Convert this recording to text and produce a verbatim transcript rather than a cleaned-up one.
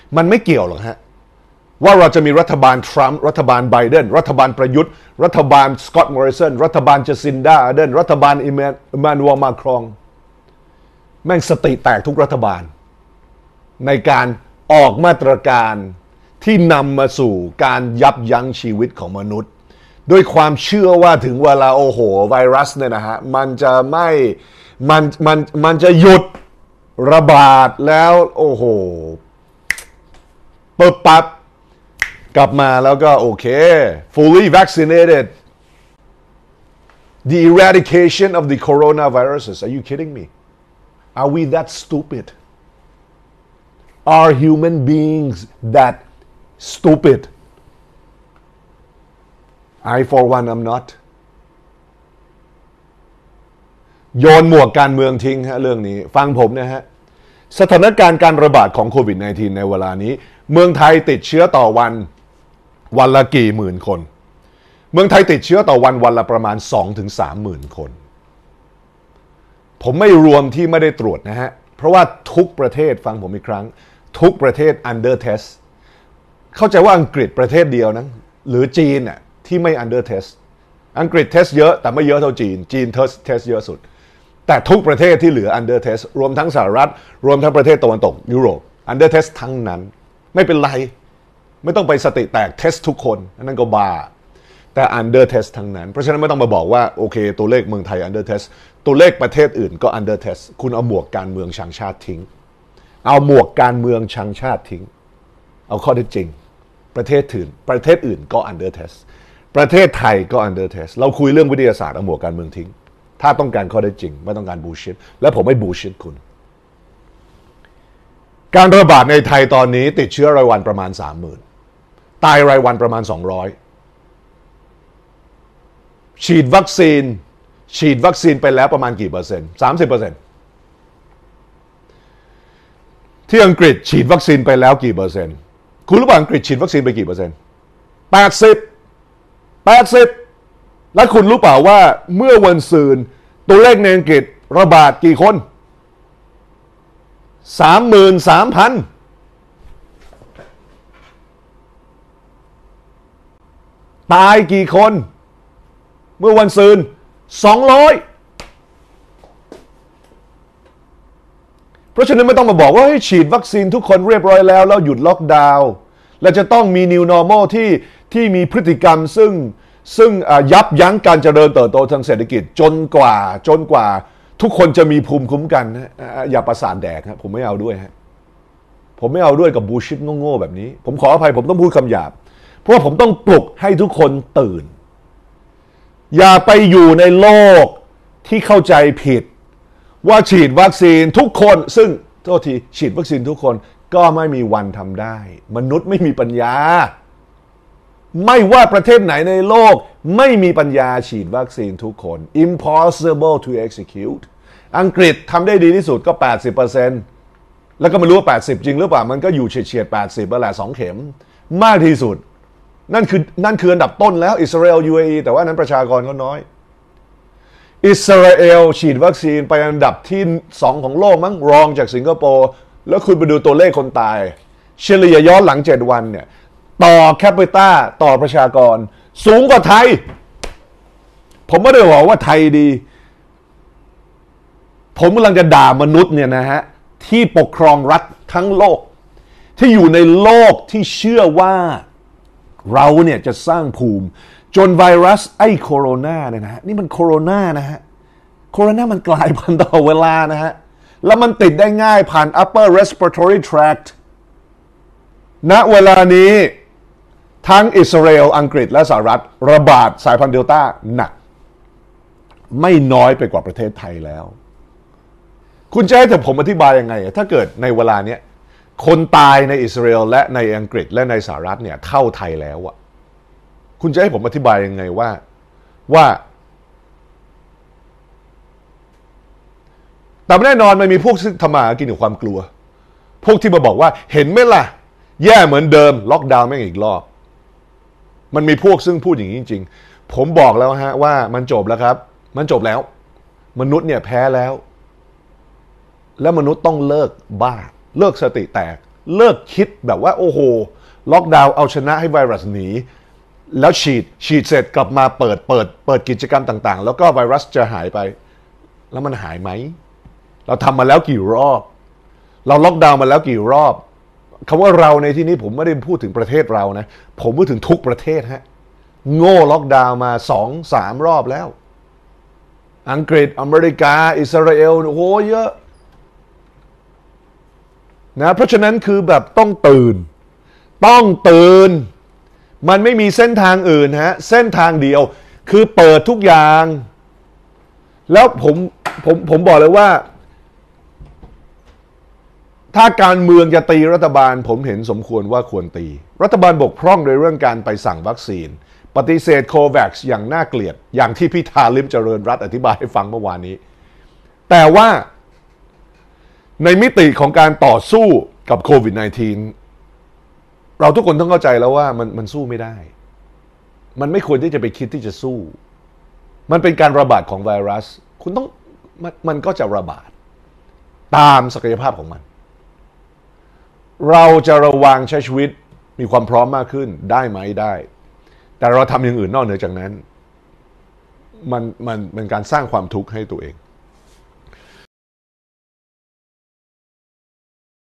มันไม่เกี่ยวหรอกฮะว่าเราจะมีรัฐบาลทรัมป์รัฐบาลไบเดนรัฐบาลประยุทธ์รัฐบาลสกอตต์มอริสันรัฐบาลเจสินดาอาร์เดนรัฐบาลอิแมนูเอลมาครองแม่งสติแตกทุกรัฐบาลในการออกมาตรการที่นำมาสู่การยับยั้งชีวิตของมนุษย์ด้วยความเชื่อว่าถึงเวลาโอ้โหไวรัสเนี่ยนะฮะมันจะไม่มันมันมันจะหยุดระบาดแล้วโอ้โหปึ๊บปั๊บกลับมาแล้วก็โอเค fully vaccinated the eradication of the coronaviruses are you kidding me are we that stupid are human beings that stupid I for one am not โยนหมวกการเมืองทิ้งฮะเรื่องนี้ฟังผมนะฮะสถานการณ์การระบาดของโควิด สิบเก้า ในเวลานี้เมืองไทยติดเชื้อต่อวันวันละกี่หมื่นคนเมืองไทยติดเชื้อต่อวันวันละประมาณ สองถึงสาม หมื่นคนผมไม่รวมที่ไม่ได้ตรวจนะฮะเพราะว่าทุกประเทศฟังผมอีกครั้งทุกประเทศ under test เข้าใจว่าอังกฤษประเทศเดียวนะหรือจีนน่ะที่ไม่ under test อังกฤษ test เยอะแต่ไม่เยอะเท่าจีนจีน test test เยอะสุดแต่ทุกประเทศที่เหลือ under test รวมทั้งสหรัฐรวมทั้งประเทศตะวันตกยุโรป under test ทั้งนั้นไม่เป็นไรไม่ต้องไปสติแตก test ทุกคนนั่นก็บ้าแต่ under test ทั้งนั้นเพราะฉะนั้นไม่ต้องมาบอกว่าโอเคตัวเลขเมืองไทย under test ตัวเลขประเทศอื่นก็ under test คุณเอาหมวกการเมืองชังชาติทิ้งเอาหมวกการเมืองชังชาติทิ้งเอาข้อเท็จจริงประเทศอื่นประเทศอื่นก็ under test ประเทศไทยก็ under test เราคุยเรื่องวิทยาศาสตร์เอาหมวกการเมืองทิ้งถ้าต้องการข้อเท็จจริงไม่ต้องการบูชิตและผมไม่บูชิตคุณการระบาดในไทยตอนนี้ติดเชื้อรายวันประมาณ สามหมื่น ตายรายวันประมาณสองร้อยฉีดวัคซีนฉีดวัคซีนไปแล้วประมาณกี่เปอร์เซ็นต์ สามสิบเปอร์เซ็นต์ ที่อังกฤษฉีดวัคซีนไปแล้วกี่เปอร์เซ็นต์คุณรู้ป่ะอังกฤษฉีดวัคซีนไปกี่เปอร์เซ็นต์ แปดสิบ แปดสิบและคุณรู้เปล่าว่าเมื่อวันซืนตัวเลขในอังกฤษระบาดกี่คน สามหมื่นสามพัน ตายกี่คนเมื่อวันซืนสองร้อยเพราะฉะนั้นไม่ต้องมาบอกว่าให้ฉีดวัคซีนทุกคนเรียบร้อยแล้วแล้วหยุดล็อกดาวน์และจะต้องมี new normal ที่ที่มีพฤติกรรมซึ่งซึ่งยับยั้งการเจริญเติบโตทางเศรษฐกิจจนกว่าจนกว่าทุกคนจะมีภูมิคุ้มกันนะอย่าประสาทแดกครับผมไม่เอาด้วยฮะผมไม่เอาด้วยกับบูชิตโง่ๆแบบนี้ผมขออภัยผมต้องพูดคำหยาบเพราะว่าผมต้องปลุกให้ทุกคนตื่นอย่าไปอยู่ในโลกที่เข้าใจผิดว่าฉีดวัคซีนทุกคนซึ่งโทษทีฉีดวัคซีนทุกคนก็ไม่มีวันทำได้มนุษย์ไม่มีปัญญาไม่ว่าประเทศไหนในโลกไม่มีปัญญาฉีดวัคซีนทุกคน impossible to execute อังกฤษทำได้ดีที่สุดก็ แปดสิบเปอร์เซ็นต์ แล้วก็ไม่รู้ว่าแปดสิบจริงหรือเปล่ามันก็อยู่เฉียดๆแปดสิบแล้วแหละสองเข็มมากที่สุดนั่นคือนั่นคืออันดับต้นแล้วอิสราเอล ยู เอ อี แต่ว่านั้นประชากรก็น้อยอิสราเอลฉีดวัคซีนไปอันดับที่สองของโลกมั้งรองจากสิงคโปร์แล้วคุณไปดูตัวเลขคนตายเฉลี่ยย้อนหลังเจ็ดวันเนี่ยต่อแคปิตาต่อประชากรสูงกว่าไทยผมไม่ได้บอกว่าไทยดีผมกำลังจะด่ามนุษย์เนี่ยนะฮะที่ปกครองรัฐทั้งโลกที่อยู่ในโลกที่เชื่อว่าเราเนี่ยจะสร้างภูมิจนไวรัสไอ้โคโรนาเนี่ยนะฮะนี่มันโคโรนานะฮะโคโรนามันกลายพันธุ์ต่อเวลานะฮะแล้วมันติดได้ง่ายผ่าน upper respiratory tract ณเวลานี้ทั้งอิสราเอลอังกฤษและสหรัฐระบาดสายพันธุ์เดลต้าหนักไม่น้อยไปกว่าประเทศไทยแล้วคุณจะให้ผมอธิบายยังไงถ้าเกิดในเวลานี้คนตายในอิสราเอลและในอังกฤษและในสหรัฐเนี่ยเท่าไทยแล้วอะคุณจะให้ผมอธิบายยังไงว่าว่าแต่แน่นอนมันมีพวกที่ทำมากินกับความกลัวพวกที่มาบอกว่าเห็นไหมล่ะแย่เหมือนเดิมล็อกดาวน์แม่งอีกรอบมันมีพวกซึ่งพูดอย่างนี้จริงๆผมบอกแล้วฮะว่ามันจบแล้วครับมันจบแล้วมนุษย์เนี่ยแพ้แล้วแล้วมนุษย์ต้องเลิกบ้าเลิกสติแตกเลิกคิดแบบว่าโอ้โหล็อกดาวน์เอาชนะให้ไวรัสหนีแล้วฉีดฉีดเสร็จกลับมาเปิดเปิดเปิดกิจกรรมต่างๆแล้วก็ไวรัสจะหายไปแล้วมันหายไหมเราทำมาแล้วกี่รอบเราล็อกดาวน์มาแล้วกี่รอบคำว่าเราในที่นี้ผมไม่ได้พูดถึงประเทศเรานะผมพูดถึงทุกประเทศฮะโง่ล็อกดาวน์มาสองสามรอบแล้วอังกฤษอเมริกาอิสราเอลโอ้โหเยอะนะเพราะฉะนั้นคือแบบต้องตื่นต้องตื่นมันไม่มีเส้นทางอื่นฮะเส้นทางเดียวคือเปิดทุกอย่างแล้วผมผมผมบอกเลยว่าถ้าการเมืองจะตีรัฐบาลผมเห็นสมควรว่าควรตีรัฐบาลบกพร่องในเรื่องการไปสั่งวัคซีนปฏิเสธโควัคซ์อย่างน่าเกลียดอย่างที่พิธาลิ้มเจริญรัตน์อธิบายให้ฟังเมื่อวานนี้แต่ว่าในมิติของการต่อสู้กับโควิด สิบเก้า เราทุกคนต้องเข้าใจแล้วว่ามันมันสู้ไม่ได้มันไม่ควรที่จะไปคิดที่จะสู้มันเป็นการระบาดของไวรัสคุณต้องมันมันก็จะระบาดตามศักยภาพของมันเราจะระวังใช้ชีวิตมีความพร้อมมากขึ้นได้ไหมได้แต่เราทำอย่างอื่นนอกเหนือจากนั้นมันมันเป็นการสร้างความทุกข์ให้ตัวเอง